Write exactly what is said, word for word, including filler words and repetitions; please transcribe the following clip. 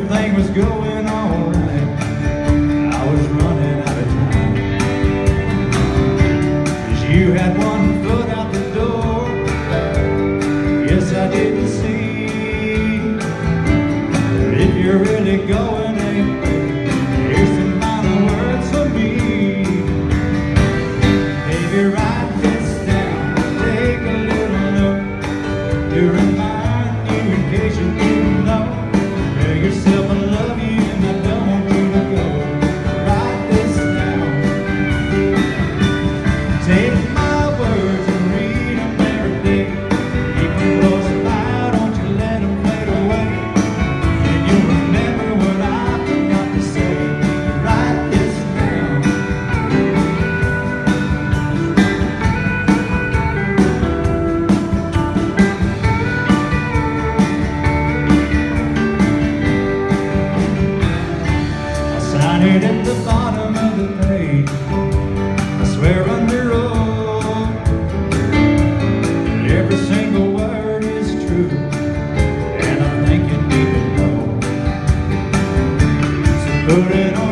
everything was going all right. I was running out of time, 'cause you had one foot out the door. Yes, I didn't see. But if you're really going anywhere, here's some final words for me. Baby, write this down, take a little note to remind you in case you didn't know. Tell yourself I love you and I don't want you to go. Write this down. Take my words and read them every day. Keep them close by, don't you let them fade away. And you'll remember what I forgot to say. Write this down. Sign it at the bottom of the page. I swear under oath that every single word is true, and I think you need to know. So put it on